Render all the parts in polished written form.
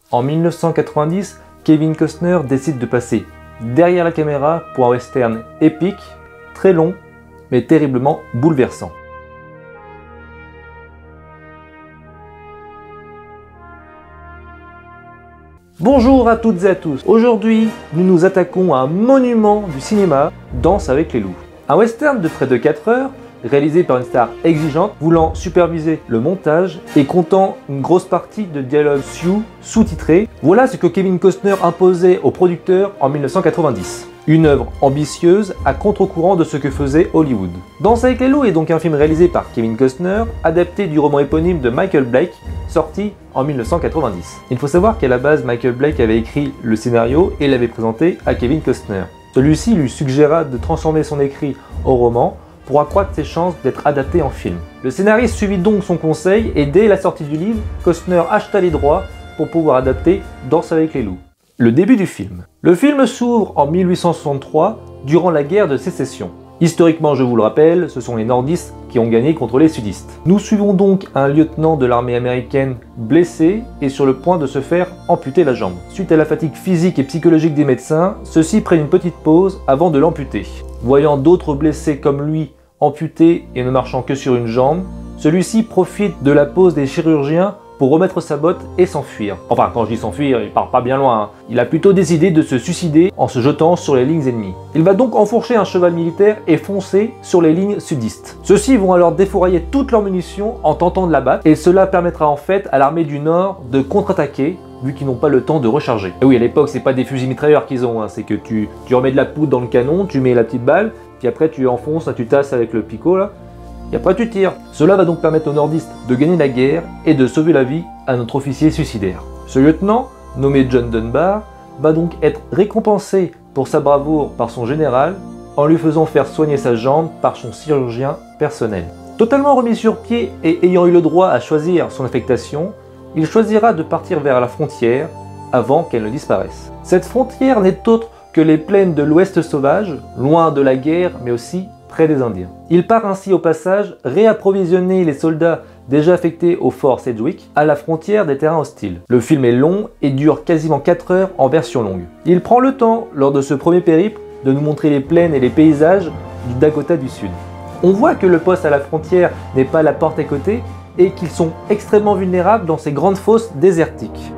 En 1990, Kevin Costner décide de passer derrière la caméra pour un western épique, très long, mais terriblement bouleversant. Bonjour à toutes et à tous. Aujourd'hui, nous nous attaquons à un monument du cinéma, Danse avec les loups. Un western de près de 4 heures, réalisé par une star exigeante, voulant superviser le montage et comptant une grosse partie de dialogue Sioux sous-titré. Voilà ce que Kevin Costner imposait aux producteurs en 1990. Une œuvre ambitieuse à contre-courant de ce que faisait Hollywood. Danse avec les loups est donc un film réalisé par Kevin Costner, adapté du roman éponyme de Michael Blake, sorti en 1990. Il faut savoir qu'à la base, Michael Blake avait écrit le scénario et l'avait présenté à Kevin Costner. Celui-ci lui suggéra de transformer son écrit au roman pour accroître ses chances d'être adapté en film. Le scénariste suivit donc son conseil et dès la sortie du livre, Costner acheta les droits pour pouvoir adapter Danse avec les loups. Le début du film. Le film s'ouvre en 1863, durant la guerre de sécession. Historiquement, je vous le rappelle, ce sont les nordistes qui ont gagné contre les sudistes. Nous suivons donc un lieutenant de l'armée américaine blessé et sur le point de se faire amputer la jambe. Suite à la fatigue physique et psychologique des médecins, ceux-ci prennent une petite pause avant de l'amputer. Voyant d'autres blessés comme lui amputé et ne marchant que sur une jambe, celui-ci profite de la pause des chirurgiens pour remettre sa botte et s'enfuir. Enfin, quand je dis s'enfuir, il part pas bien loin, hein. Il a plutôt décidé de se suicider en se jetant sur les lignes ennemies. Il va donc enfourcher un cheval militaire et foncer sur les lignes sudistes. Ceux-ci vont alors défourailler toutes leurs munitions en tentant de l'abattre, et cela permettra en fait à l'armée du Nord de contre-attaquer, vu qu'ils n'ont pas le temps de recharger. Et oui, à l'époque, c'est pas des fusils mitrailleurs qu'ils ont, hein. C'est que tu remets de la poudre dans le canon, tu mets la petite balle, puis après tu enfonces, tu tasses avec le picot là, et après tu tires. Cela va donc permettre aux nordistes de gagner la guerre et de sauver la vie à notre officier suicidaire. Ce lieutenant, nommé John Dunbar, va donc être récompensé pour sa bravoure par son général en lui faisant faire soigner sa jambe par son chirurgien personnel. Totalement remis sur pied et ayant eu le droit à choisir son affectation, il choisira de partir vers la frontière avant qu'elle ne disparaisse. Cette frontière n'est autre que les plaines de l'Ouest sauvage, loin de la guerre mais aussi près des Indiens. Il part ainsi au passage réapprovisionner les soldats déjà affectés au fort Sedgwick à la frontière des terrains hostiles. Le film est long et dure quasiment 4 heures en version longue. Il prend le temps, lors de ce premier périple, de nous montrer les plaines et les paysages du Dakota du Sud. On voit que le poste à la frontière n'est pas la porte à côté et qu'ils sont extrêmement vulnérables dans ces grandes fosses désertiques.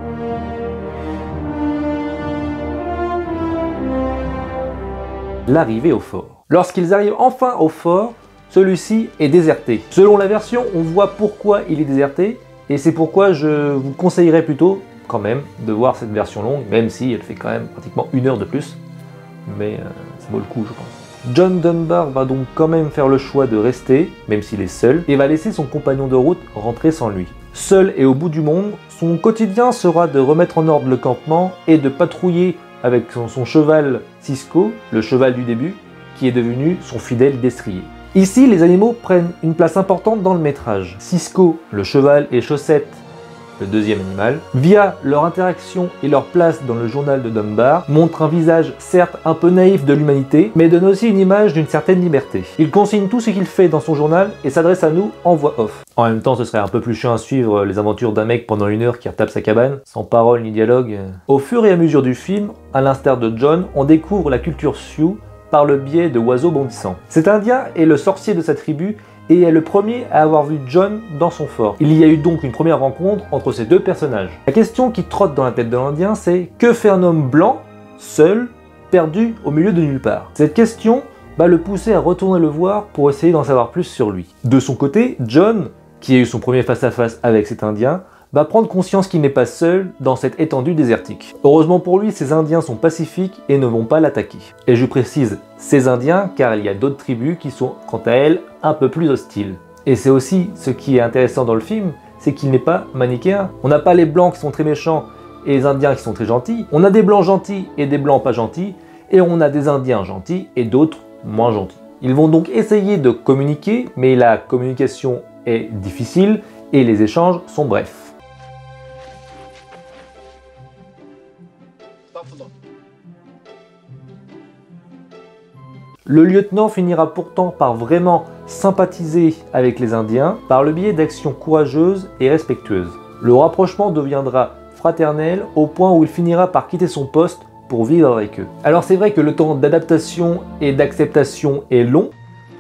L'arrivée au fort. Lorsqu'ils arrivent enfin au fort, celui-ci est déserté. Selon la version, on voit pourquoi il est déserté, et c'est pourquoi je vous conseillerais plutôt, quand même, de voir cette version longue, même si elle fait quand même pratiquement 1 heure de plus, mais ça vaut le coup, je pense. John Dunbar va donc quand même faire le choix de rester, même s'il est seul, et va laisser son compagnon de route rentrer sans lui. Seul et au bout du monde, son quotidien sera de remettre en ordre le campement et de patrouiller avec son cheval Cisco, le cheval du début, qui est devenu son fidèle destrier. Ici, les animaux prennent une place importante dans le métrage. Cisco, le cheval, et Chaussette, le deuxième animal, via leur interaction et leur place dans le journal de Dunbar, montrent un visage certes un peu naïf de l'humanité, mais donne aussi une image d'une certaine liberté. Il consigne tout ce qu'il fait dans son journal et s'adresse à nous en voix off. En même temps, ce serait un peu plus chiant à suivre les aventures d'un mec pendant 1 heure qui retape sa cabane, sans parole ni dialogue. Au fur et à mesure du film, à l'instar de John, on découvre la culture Sioux par le biais de oiseaux bondissants. Cet Indien est le sorcier de sa tribu et est le premier à avoir vu John dans son fort. Il y a eu donc une première rencontre entre ces deux personnages. La question qui trotte dans la tête de l'Indien, c'est que fait un homme blanc, seul, perdu au milieu de nulle part? Cette question va le pousser à retourner le voir pour essayer d'en savoir plus sur lui. De son côté, John, qui a eu son premier face-à-face avec cet Indien, va prendre conscience qu'il n'est pas seul dans cette étendue désertique. Heureusement pour lui, ces Indiens sont pacifiques et ne vont pas l'attaquer. Et je précise ces Indiens car il y a d'autres tribus qui sont quant à elles un peu plus hostiles. Et c'est aussi ce qui est intéressant dans le film, c'est qu'il n'est pas manichéen. On n'a pas les blancs qui sont très méchants et les Indiens qui sont très gentils. On a des blancs gentils et des blancs pas gentils. Et on a des Indiens gentils et d'autres moins gentils. Ils vont donc essayer de communiquer, mais la communication est difficile et les échanges sont brefs. Le lieutenant finira pourtant par vraiment sympathiser avec les Indiens par le biais d'actions courageuses et respectueuses. Le rapprochement deviendra fraternelle au point où il finira par quitter son poste pour vivre avec eux. Alors c'est vrai que le temps d'adaptation et d'acceptation est long,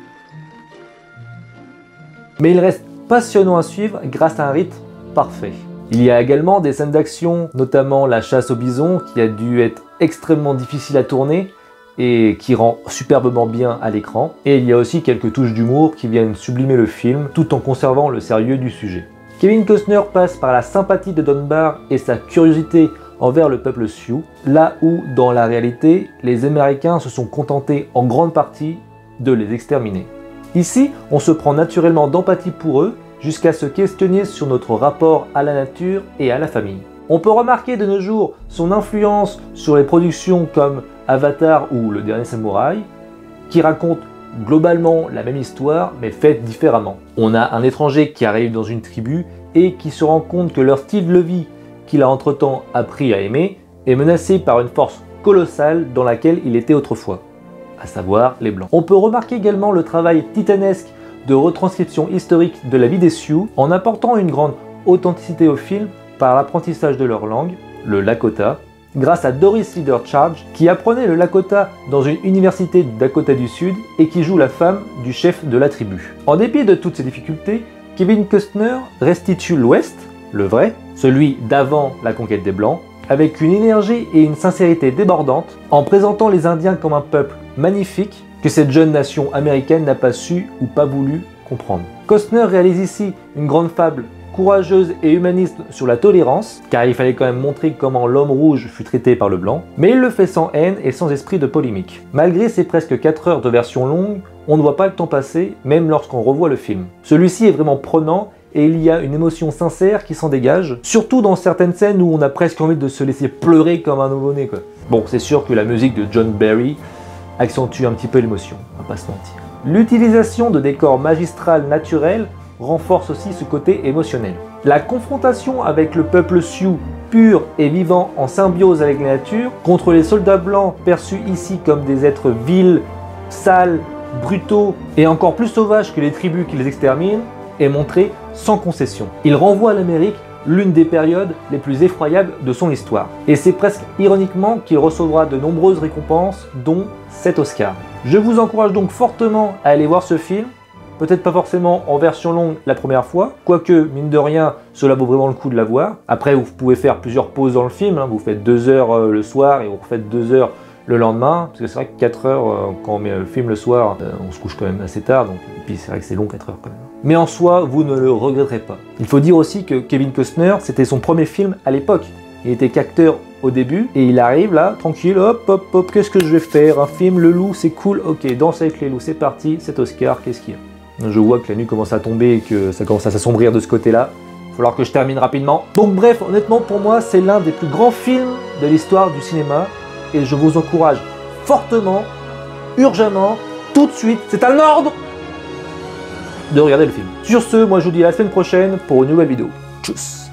mais il reste passionnant à suivre grâce à un rythme parfait. Il y a également des scènes d'action, notamment la chasse au bison qui a dû être extrêmement difficile à tourner et qui rend superbement bien à l'écran. Et il y a aussi quelques touches d'humour qui viennent sublimer le film tout en conservant le sérieux du sujet. Kevin Costner passe par la sympathie de Dunbar et sa curiosité envers le peuple Sioux, là où, dans la réalité, les Américains se sont contentés en grande partie de les exterminer. Ici, on se prend naturellement d'empathie pour eux, jusqu'à se questionner sur notre rapport à la nature et à la famille. On peut remarquer de nos jours son influence sur les productions comme Avatar ou Le Dernier Samouraï, qui racontent globalement la même histoire mais faite différemment. On a un étranger qui arrive dans une tribu et qui se rend compte que leur style de vie qu'il a entre-temps appris à aimer est menacé par une force colossale dans laquelle il était autrefois, à savoir les Blancs. On peut remarquer également le travail titanesque de retranscription historique de la vie des Sioux en apportant une grande authenticité au film par l'apprentissage de leur langue, le Lakota, grâce à Doris Leader Charge qui apprenait le Lakota dans une université du Dakota du Sud et qui joue la femme du chef de la tribu. En dépit de toutes ces difficultés, Kevin Costner restitue l'Ouest, le vrai, celui d'avant la conquête des Blancs, avec une énergie et une sincérité débordantes en présentant les Indiens comme un peuple magnifique que cette jeune nation américaine n'a pas su ou pas voulu comprendre. Costner réalise ici une grande fable courageuse et humaniste sur la tolérance, car il fallait quand même montrer comment l'homme rouge fut traité par le blanc, mais il le fait sans haine et sans esprit de polémique. Malgré ces presque 4 heures de version longue, on ne voit pas le temps passer, même lorsqu'on revoit le film. Celui-ci est vraiment prenant et il y a une émotion sincère qui s'en dégage, surtout dans certaines scènes où on a presque envie de se laisser pleurer comme un nouveau-né, quoi. Bon, c'est sûr que la musique de John Barry accentue un petit peu l'émotion, on va pas se mentir. L'utilisation de décors magistrales naturels renforce aussi ce côté émotionnel. La confrontation avec le peuple Sioux, pur et vivant en symbiose avec la nature, contre les soldats blancs perçus ici comme des êtres vils, sales, brutaux et encore plus sauvages que les tribus qui les exterminent, est montrée sans concession. Il renvoie à l'Amérique l'une des périodes les plus effroyables de son histoire. Et c'est presque ironiquement qu'il recevra de nombreuses récompenses, dont 7 Oscars. Je vous encourage donc fortement à aller voir ce film, peut-être pas forcément en version longue la première fois, quoique, mine de rien, cela vaut vraiment le coup de la voir. Après, vous pouvez faire plusieurs pauses dans le film, hein. Vous faites 2 heures le soir et vous refaites 2 heures le lendemain, parce que c'est vrai que 4 heures, quand on met le film le soir, on se couche quand même assez tard, donc, et puis c'est vrai que c'est long 4 heures quand même. Mais en soi, vous ne le regretterez pas. Il faut dire aussi que Kevin Costner, c'était son premier film à l'époque. Il était qu'acteur au début, et il arrive là, tranquille, hop, hop, hop, qu'est-ce que je vais faire? Un film, le loup, c'est cool, ok, Danse avec les loups, c'est parti, c'est Oscar, qu'est-ce qu'il y a? Je vois que la nuit commence à tomber et que ça commence à s'assombrir de ce côté-là. Il va falloir que je termine rapidement. Donc bref, honnêtement, pour moi, c'est l'un des plus grands films de l'histoire du cinéma, et je vous encourage fortement, urgemment, tout de suite, c'est un ordre de regarder le film. Sur ce, moi je vous dis à la semaine prochaine pour une nouvelle vidéo. Tchuss!